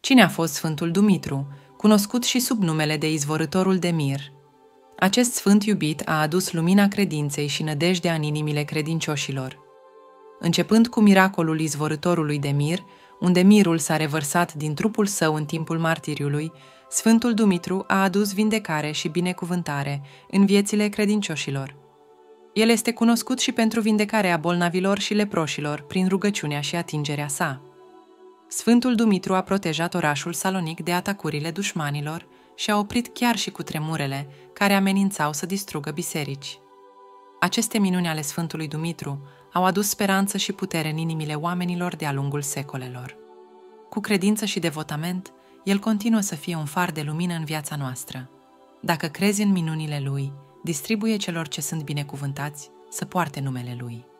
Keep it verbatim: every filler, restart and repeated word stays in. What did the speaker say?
Cine a fost Sfântul Dumitru, cunoscut și sub numele de Izvorâtorul de mir? Acest sfânt iubit a adus lumina credinței și nădejdea în inimile credincioșilor. Începând cu miracolul Izvorâtorului de mir, unde mirul s-a revărsat din trupul său în timpul martiriului, Sfântul Dumitru a adus vindecare și binecuvântare în viețile credincioșilor. El este cunoscut și pentru vindecarea bolnavilor și leproșilor prin rugăciunea și atingerea sa. Sfântul Dumitru a protejat orașul Salonic de atacurile dușmanilor și a oprit chiar și cutremurele care amenințau să distrugă biserici. Aceste minuni ale Sfântului Dumitru au adus speranță și putere în inimile oamenilor de-a lungul secolelor. Cu credință și devotament, el continuă să fie un far de lumină în viața noastră. Dacă crezi în minunile lui, distribuie celor ce sunt binecuvântați să poarte numele lui.